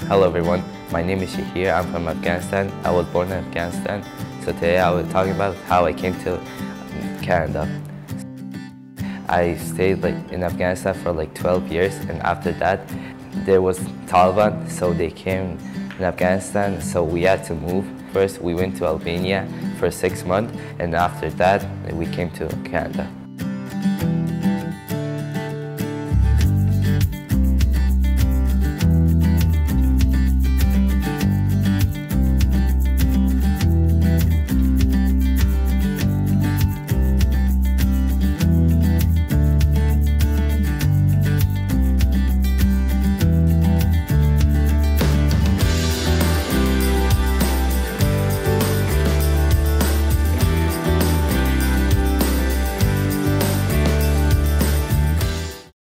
Hello everyone, my name is Sihir. I'm from Afghanistan. I was born in Afghanistan. So today I was talking about how I came to Canada. I stayed in Afghanistan for 12 years, and after that there was Taliban, so they came in Afghanistan, so we had to move. First we went to Albania for 6 months, and after that we came to Canada.